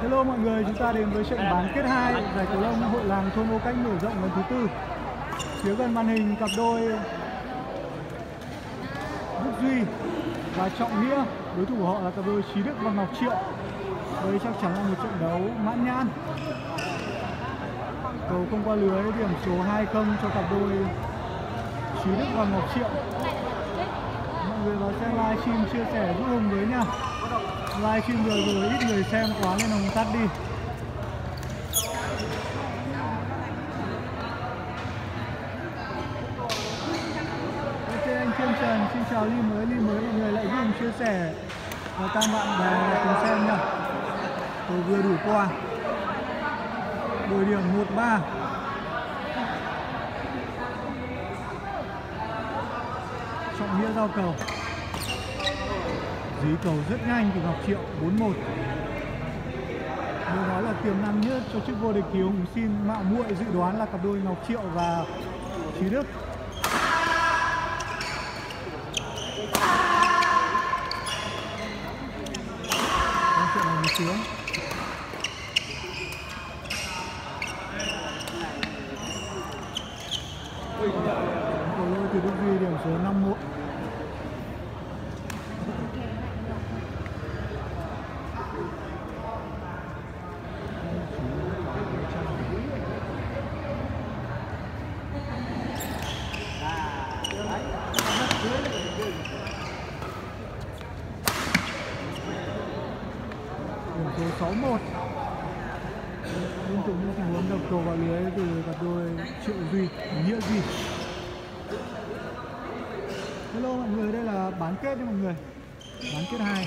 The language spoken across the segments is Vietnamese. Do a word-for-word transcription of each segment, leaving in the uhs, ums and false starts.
Hello mọi người, chúng ta đến với trận bán kết hai giải cầu lông hội làng thôn Ô Canh mở rộng lần thứ tư. Phía gần màn hình cặp đôi Đức Duy và Trọng Nghĩa, đối thủ của họ là cặp đôi Chí Đức và Ngọc Triệu. Đây chắc chắn là một trận đấu mãn nhãn. Cầu không qua lưới, điểm số hai không cho cặp đôi Chí Đức và Ngọc Triệu. Mọi người vào xem livestream chia sẻ giúp Hùng với nha. Livestream vừa rồi ít người xem quá nên Hùng tắt đi. Ok anh Trương Trần, xin chào ly mới, ly mới mọi người lại giúp Hùng chia sẻ và các bạn bè cùng xem nha. Cầu vừa đủ qua. Đổi điểm một ba. Trọng Nghĩa giao cầu. Dí cầu rất nhanh từ Ngọc Triệu, bốn một. Nếu nói là tiềm năng nhất cho chức vô địch thì Hùng xin mạo muội dự đoán là cặp đôi Ngọc Triệu và Chí Đức. Con chuyện này một xuống. Cầu lôi từ Đức Duy, điểm số năm một. Điểm số sáu một. Liên tục những tình huống đập cầu vào lưới từ cặp đôi Triệu Duy, Nghĩa Duy. Hello mọi người, đây là bán kết đấy mọi người. Bán kết hai.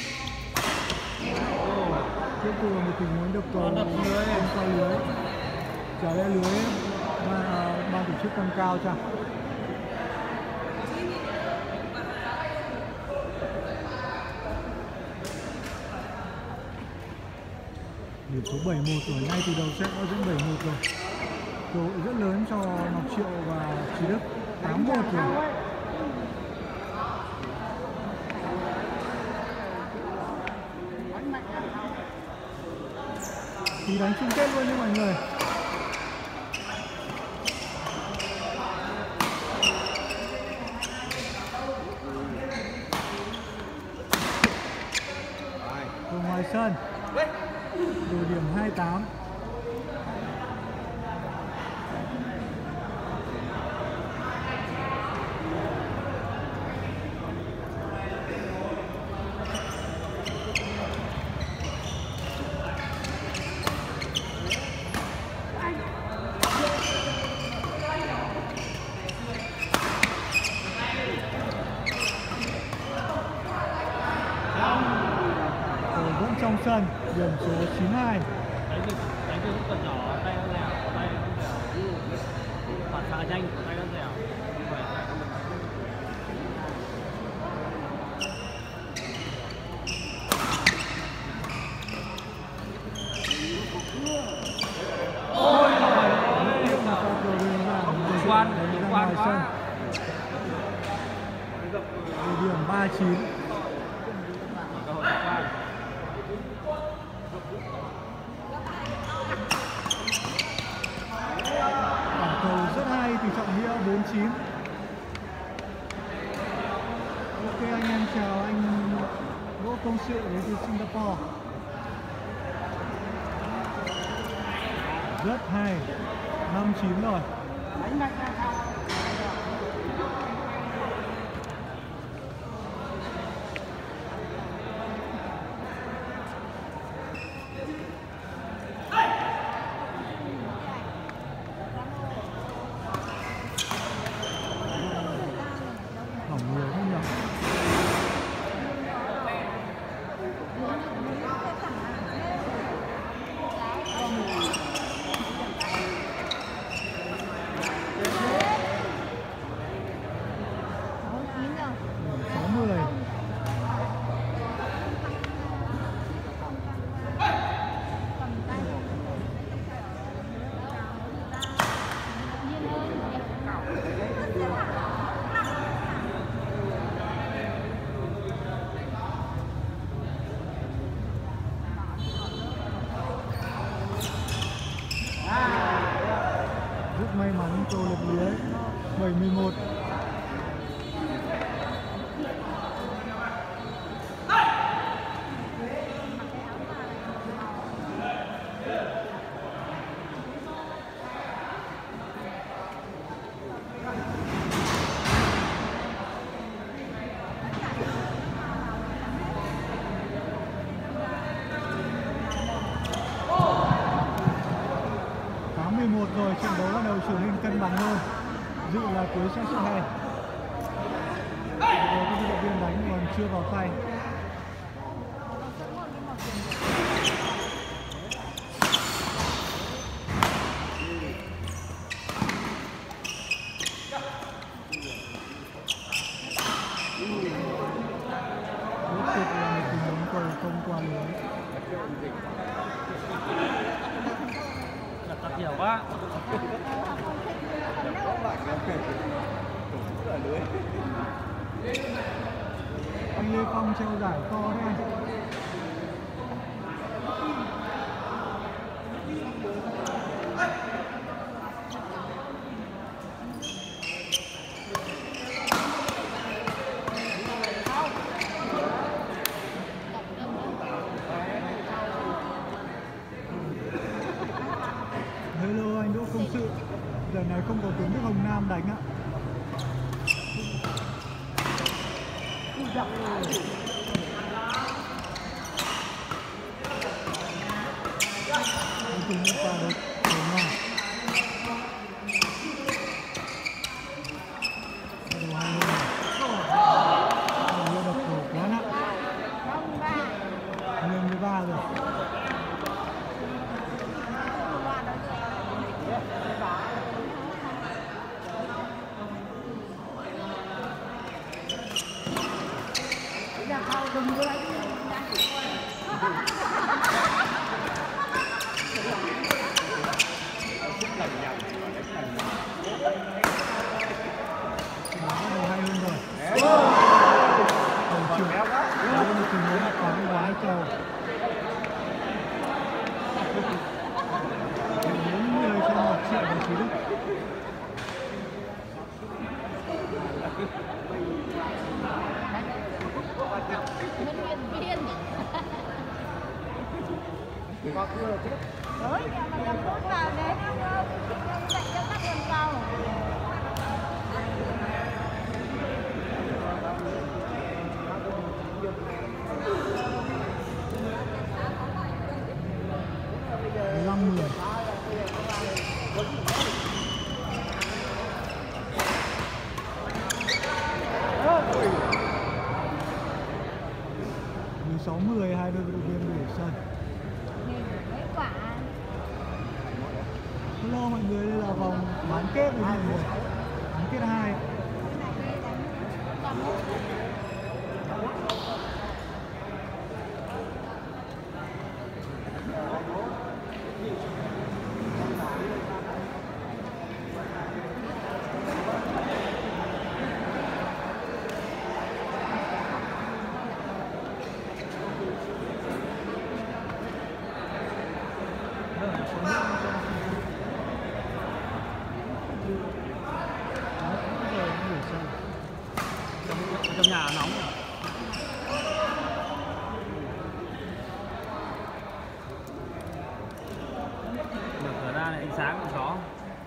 Tiếp tục là một tình huống đập cầu không qua lưới. Trả ra lưới và ban tổ chức tăng cao cho. Điểm số bảy một rồi, ngay từ đầu set đã dẫn bảy một rồi. Cơ hội rất lớn cho Ngọc Triệu và Chí Đức, tám một rồi. Thì đánh chung kết luôn nha mọi người. Ở ngoài sân đổi điểm hai tám. Vẫn trong sân, điểm số chín hai. Đánh từ đánh từ lúc còn nhỏ tay nó dẻo, tay nó dẻo, phản xạ nhanh, tay nó dẻo. Ôi, tiếc là pha cầu đường ra Quan, ngoài quan sân. Điểm ba chín. Quả cầu rất hay từ Trọng Nghĩa, bốn chín. Ok anh em chào anh Đỗ Công Sự đến từ Singapore. Rất hay, năm chín rồi. Hỏng nhiều không nhỉ? may mắn cầu lệch lưới. Bảy mươi mốt. mười một rồi, trận đấu bắt đầu trở nên cân bằng hơn. Dự là cuối set số hai. Các vận động viên đánh còn chưa vào tay. Tiếp tục là một tình huống cầu không qua lưới. Tập nhiều quá. Anh Lê Phong treo giải to đấy. Hello anh Đỗ Công Sự. Giờ này không có tướng Đức Hồng Nam đánh ạ. Anh cùng qua đấy. Đúng rồi. Đồ hay luôn. Đồ đập cổ quá nặng. Lên mười ba rồi. Rồi, nhà mình làm tốt vào để nó dạy cho các con cầu. năm mười. mười sáu mười, hai đội vận động viên đổi sân. Hello mọi người, đây là vòng bán kết với mọi người. Bán kết hai. Trong nhà nóng. Mở cửa ra này ánh sáng của gió.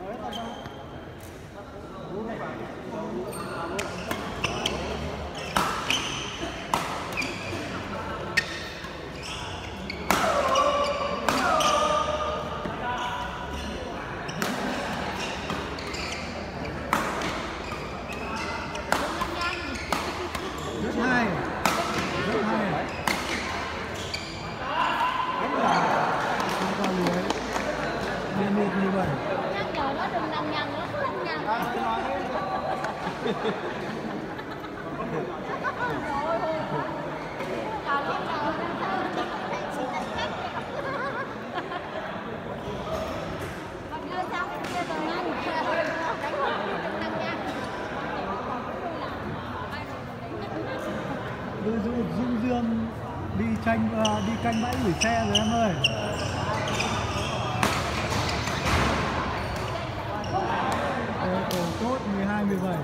Rất hay. Rất hay. Không qua lưới. mười một mười bảy. Nhắc nhở nó đừng lằng nhằng, nó lằng nhằng. Chào em chào Còn đưa sang bên kia rồi anh. Đánh vào đừng lằng nhằng. Đưa dụ Dương Dương đi tranh uh, đi canh bãi gửi xe rồi em ơi. Cầu tốt mười hai mười bảy.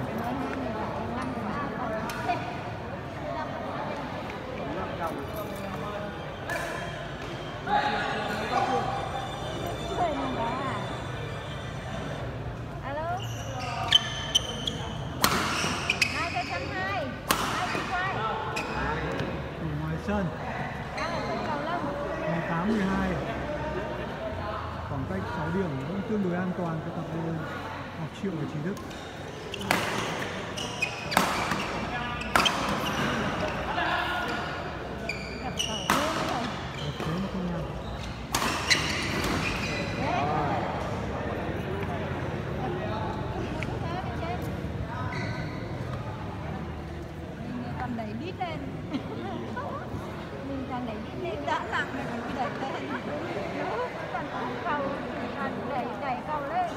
Alo. Hai cái trăm hai. Hai cái quay. Ở ngoài sân. Đang ở sân cầu lông. mười tám mười hai. Khoảng cách sáu điểm vẫn tương đối an toàn cho cặp đôi Ngọc Triệu và Trí Đức. Gặp cầu luôn rồi. Một thế mà không nhau. Mình còn đẩy đít lên. Mình còn đẩy đít lên đã nặng mình còn đẩy lên. Còn cầu còn đẩy đẩy cầu lên.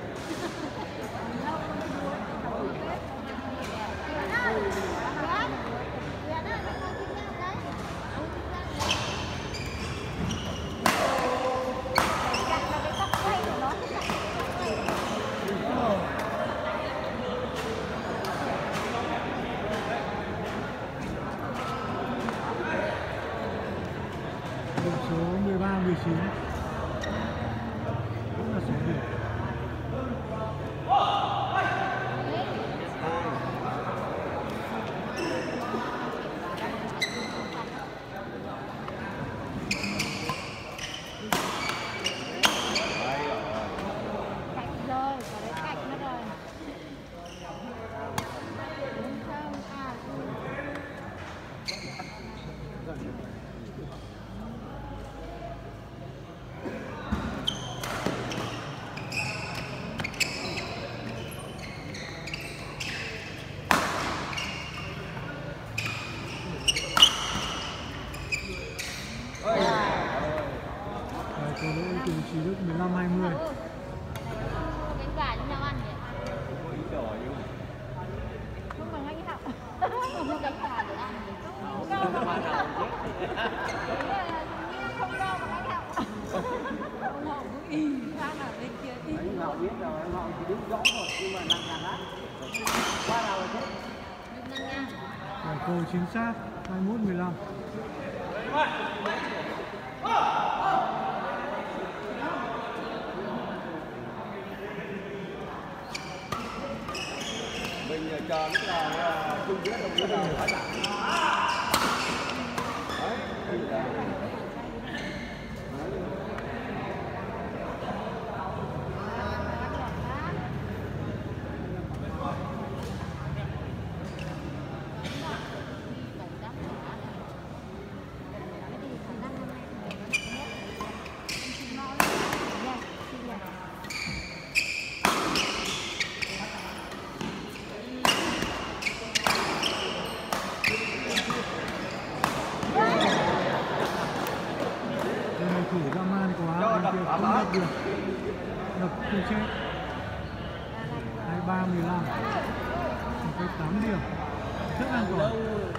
Điểm số mười ba mười chín. Cũng là số điểm. Cạnh rồi, có đấy cạnh mất rồi. Đúng không? À, Và cầu lỗi từ Trí Đức mười lăm hai mươi. đánh gà cho nhau ăn nhỉ? Không bằng anh học. Không có đánh gà để ăn. Không đâu mà anh học. Không đâu mà anh học. Ông họ cũng y sang ở bên kia y. Anh họ biết rồi, anh họ chỉ đứng rõ thôi, nhưng mà nặng nặng lắm. Qua nào rồi thế? Đừng nâng nha. Và cầu chính xác hai mươi mốt mười lăm. Mình chờ lúc nào chung kết đồng chí nào phải đặt. Thủ ra man quá, bên kia không đập được. Đập không chết. hai mươi ba mười lăm. Một cái tám điểm. Rất an toàn.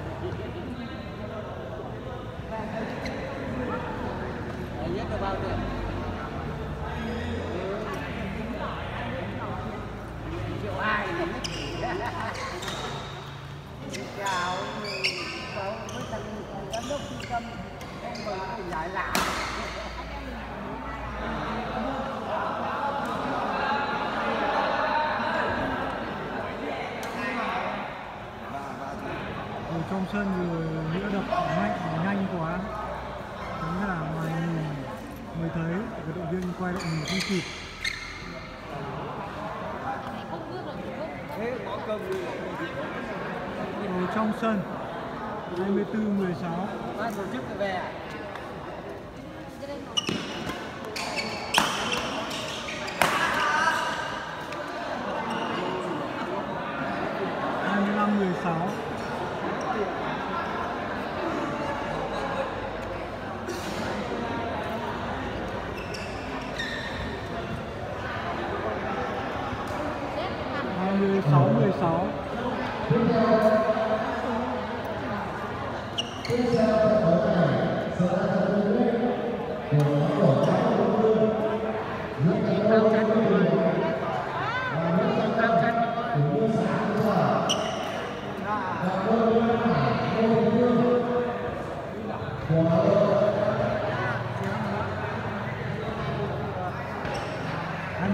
Nhất là bao tiền? Triệu hai thì chào cháu với thằng giám đốc trung tâm em mời mình lại lạ. Ở trong sân rồi Nghĩa đập mạnh nhanh quá. Thế là ngoài nhìn mới thấy cái đội viên quay lại nhìn không kịp. Thế có công đi. Ở trong sân hai mươi tư mười sáu. Ban tổ chức về à? hai mươi lăm mười sáu. hai mươi sáu mười sáu. Hãy subscribe cho kênh Ghiền Mì Gõ để không bỏ lỡ những video hấp dẫn.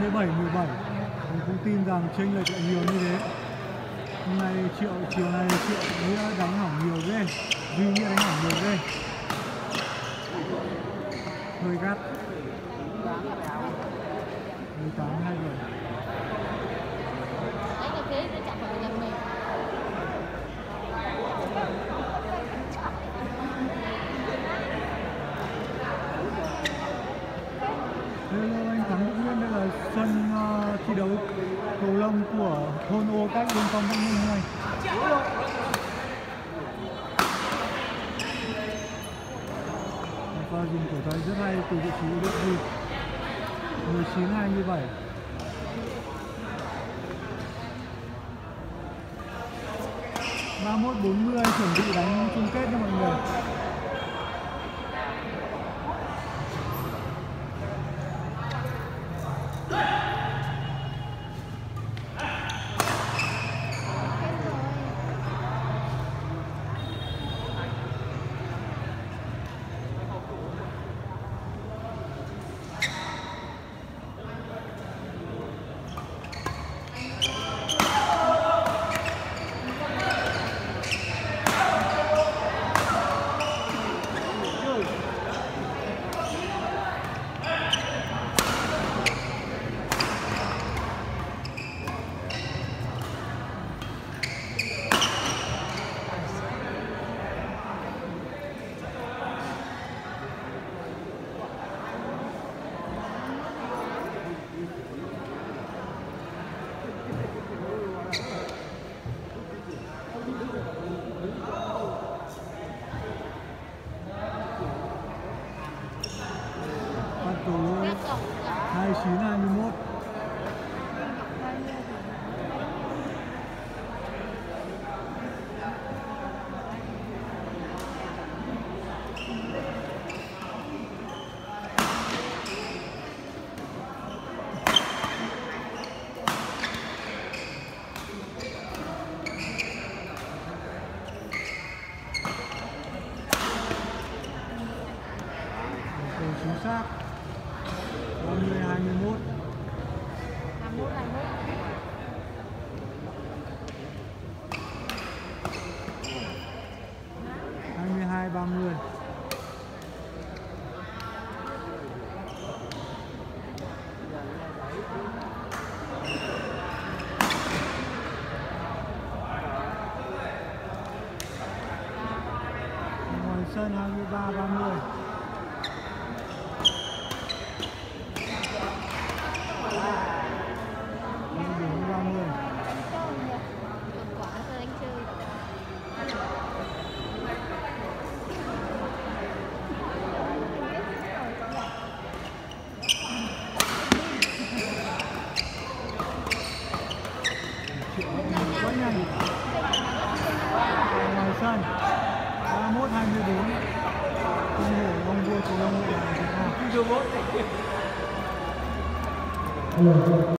mươi bảy mười bảy. Mình không tin rằng chênh lệch lại nhiều như thế. Hôm nay Triệu, chiều nay Triệu Nghĩa đánh hỏng nhiều ghê, Duy Nghĩa đánh hỏng nhiều ghê, hơi gắt. mười tám hai mươi bảy. Đấy là thế nó chẳng phải là mình. Hello anh Thắng Đức Nguyên, đây là sân uh, thi đấu cầu lông của thôn Ô Cách, Yên Phong, Bắc Ninh này. Pha dùng cổ tay rất hay từ vị trí đội Duy. mười chín hai mươi bảy. ba mươi mốt bốn mươi chuẩn bị đánh chung kết nha mọi người. hai mươi chín hai mươi mốt. Cầu chính xác. ba mươi hai mươi mốt. hai mươi mốt hai mươi mốt. hai mươi hai ba mươi. Ngoài sân hai mươi ba ba mươi. ba mươi. Quả tôi đánh chơi. Quá nhanh. Ngoài sân ba mươi mốt hai mươi bốn. Công hổ ông vua cầu lông Việt Nam.